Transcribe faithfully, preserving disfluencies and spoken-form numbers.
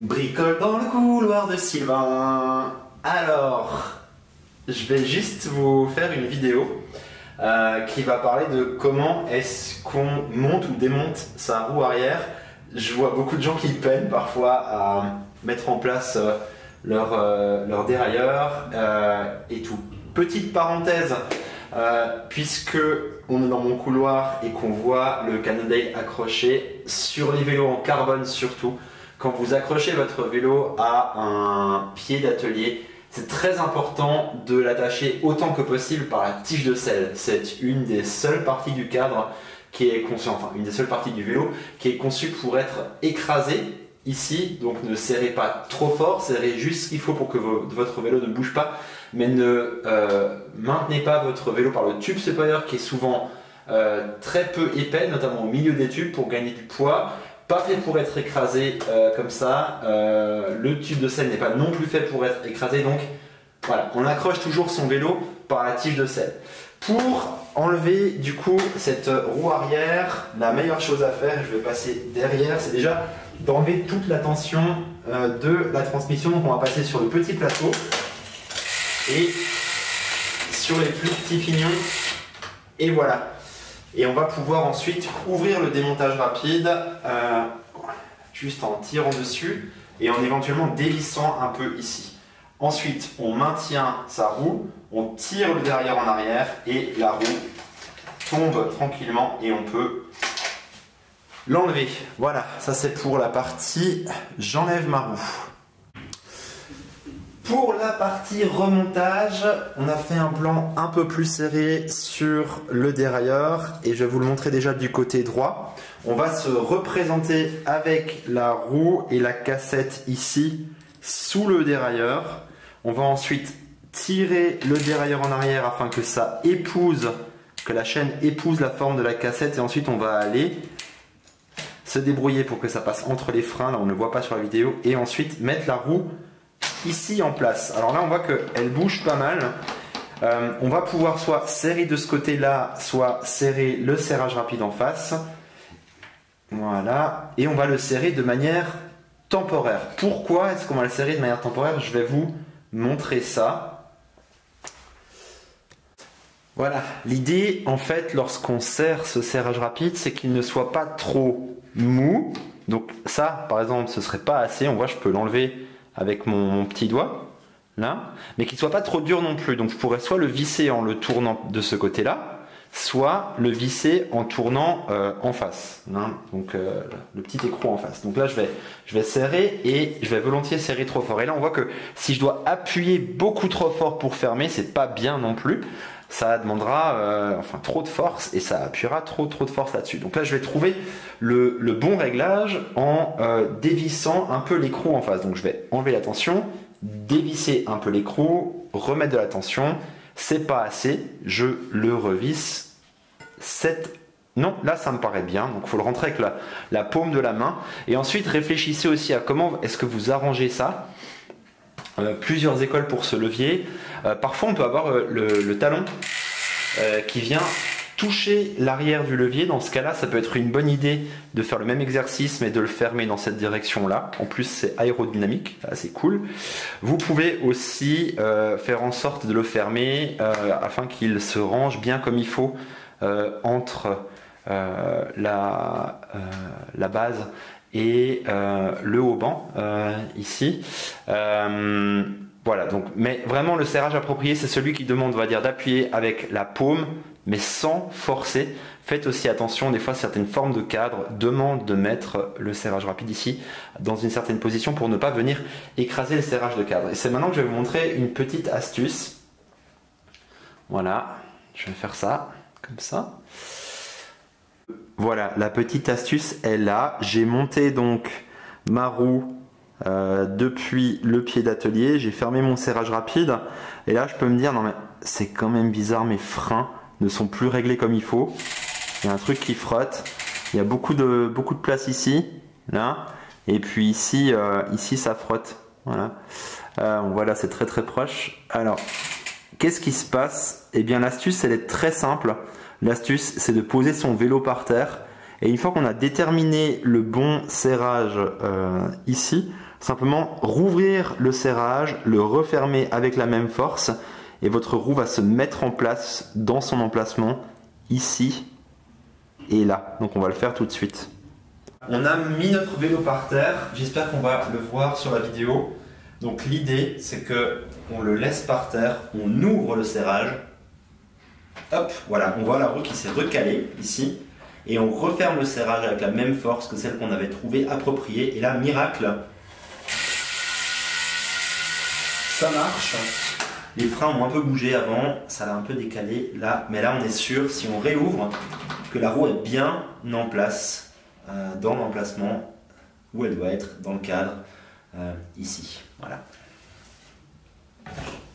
Bricole dans le couloir de Sylvain. Alors, je vais juste vous faire une vidéo euh, qui va parler de comment est-ce qu'on monte ou démonte sa roue arrière. Je vois beaucoup de gens qui peinent parfois à mettre en place euh, leur, euh, leur dérailleur euh, et tout. Petite parenthèse, euh, puisque on est dans mon couloir et qu'on voit le Cannondale accroché sur les vélos en carbone surtout. Quand vous accrochez votre vélo à un pied d'atelier, c'est très important de l'attacher autant que possible par la tige de selle. C'est une des seules parties du cadre qui est conçue, enfin une des seules parties du vélo qui est conçue pour être écrasée ici. Donc ne serrez pas trop fort, serrez juste ce qu'il faut pour que votre vélo ne bouge pas, mais ne euh, maintenez pas votre vélo par le tube supérieur qui est souvent euh, très peu épais, notamment au milieu des tubes pour gagner du poids. Pas fait pour être écrasé euh, comme ça, euh, le tube de selle n'est pas non plus fait pour être écrasé, donc voilà, on accroche toujours son vélo par la tige de selle. Pour enlever du coup cette roue arrière, la meilleure chose à faire, je vais passer derrière, c'est déjà d'enlever toute la tension euh, de la transmission. Donc on va passer sur le petit plateau et sur les plus petits pignons, et voilà. Et on va pouvoir ensuite ouvrir le démontage rapide euh, juste en tirant dessus et en éventuellement dévissant un peu ici. Ensuite, on maintient sa roue, on tire le derrière en arrière et la roue tombe tranquillement et on peut l'enlever. Voilà, ça c'est pour la partie j'enlève ma roue. Pour la partie remontage, on a fait un plan un peu plus serré sur le dérailleur et je vais vous le montrer déjà du côté droit. On va se représenter avec la roue et la cassette ici sous le dérailleur. On va ensuite tirer le dérailleur en arrière afin que ça épouse, que la chaîne épouse la forme de la cassette, et ensuite on va aller se débrouiller pour que ça passe entre les freins, là on ne le voit pas sur la vidéo, et ensuite mettre la roue ici en place. Alors là on voit qu'elle bouge pas mal. Euh, on va pouvoir soit serrer de ce côté là, soit serrer le serrage rapide en face. Voilà, et on va le serrer de manière temporaire. Pourquoi est-ce qu'on va le serrer de manière temporaire? Je vais vous montrer ça. Voilà, l'idée en fait lorsqu'on serre ce serrage rapide, c'est qu'il ne soit pas trop mou. Donc ça par exemple ce serait pas assez, on voit je peux l'enlever avec mon, mon petit doigt, là, mais qu'il ne soit pas trop dur non plus. Donc je pourrais soit le visser en le tournant de ce côté-là, soit le visser en tournant euh, en face, hein, donc euh, le petit écrou en face. Donc là je vais, je vais serrer et je vais volontiers serrer trop fort. Et là on voit que si je dois appuyer beaucoup trop fort pour fermer, c'est pas bien non plus. Ça demandera euh, enfin trop de force et ça appuiera trop trop de force là-dessus. Donc là je vais trouver le, le bon réglage en euh, dévissant un peu l'écrou en face. Donc je vais enlever la tension, dévisser un peu l'écrou, remettre de la tension. C'est pas assez, je le revisse. Cette... Non, là ça me paraît bien, donc il faut le rentrer avec la, la paume de la main. Et ensuite réfléchissez aussi à comment est-ce que vous arrangez ça. Euh, plusieurs écoles pour ce levier. Euh, parfois on peut avoir euh, le, le talon euh, qui vient toucher l'arrière du levier. Dans ce cas là ça peut être une bonne idée de faire le même exercice mais de le fermer dans cette direction là. En plus c'est aérodynamique, c'est cool. Vous pouvez aussi euh, faire en sorte de le fermer euh, afin qu'il se range bien comme il faut euh, entre euh, la, euh, la base et euh, le haut-banc euh, ici. Euh, voilà, donc, mais vraiment le serrage approprié, c'est celui qui demande, on va dire, d'appuyer avec la paume, mais sans forcer. Faites aussi attention, des fois certaines formes de cadre demandent de mettre le serrage rapide ici dans une certaine position pour ne pas venir écraser le serrage de cadre. Et c'est maintenant que je vais vous montrer une petite astuce. Voilà, je vais faire ça, comme ça. Voilà, la petite astuce est là. J'ai monté donc ma roue euh, depuis le pied d'atelier. J'ai fermé mon serrage rapide. Et là, je peux me dire, non mais c'est quand même bizarre, mes freins ne sont plus réglés comme il faut. Il y a un truc qui frotte. Il y a beaucoup de, beaucoup de place ici, là. Et puis ici, euh, ici ça frotte. Voilà, euh, voilà, c'est très très proche. Alors, qu'est-ce qui se passe? Eh bien, l'astuce, elle est très simple. L'astuce, c'est de poser son vélo par terre. Et une fois qu'on a déterminé le bon serrage euh, ici, Simplement rouvrir le serrage, le refermer avec la même force et votre roue va se mettre en place dans son emplacement ici et là. Donc on va le faire tout de suite. On a mis notre vélo par terre, j'espère qu'on va le voir sur la vidéo. Donc l'idée c'est que on le laisse par terre, on ouvre le serrage. Hop, voilà, on voit la roue qui s'est recalée ici. Et on referme le serrage avec la même force que celle qu'on avait trouvée appropriée. Et là, miracle, ça marche. Les freins ont un peu bougé avant, ça l'a un peu décalé là. Mais là, on est sûr, si on réouvre, que la roue est bien en place, euh, dans l'emplacement où elle doit être, dans le cadre, euh, ici. Voilà.